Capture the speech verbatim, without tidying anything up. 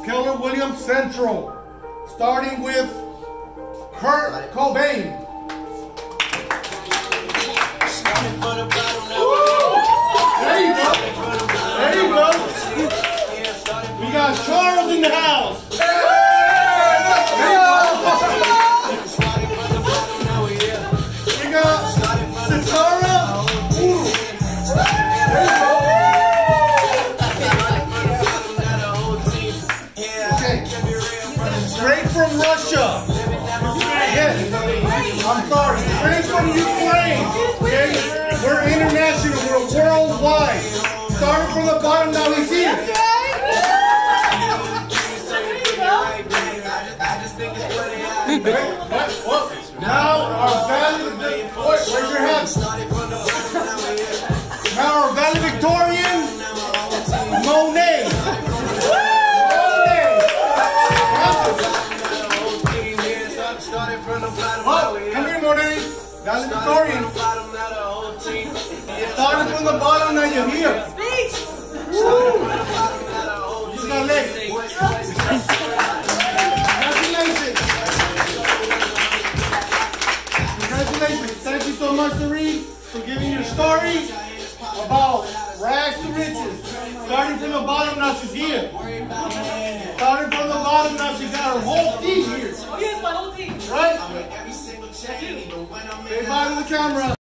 Keller Williams Central, starting with Kurt Cobain. There you go. There you go. We got Charles in the house. We got Satara. Ooh. There you go. Okay. Straight from Russia. Yes. I'm sorry. Straight from Ukraine. Okay. We're international. We're worldwide. Starting from the bottom, now he's here. Now our valedictorian. Where's your hat? Now our valedictorian, Monet. Oh, come here, Monet. Valedictorian. Starting from the bottom, now you're here. Speak. You got legs. Congratulations. Congratulations. Thank you so much, Sari, for giving your story about rags to riches. Starting from the bottom, now she's here. Starting from the bottom, now she's got her whole team here. Oh, yes, my whole team. Right? Say bye to the camera.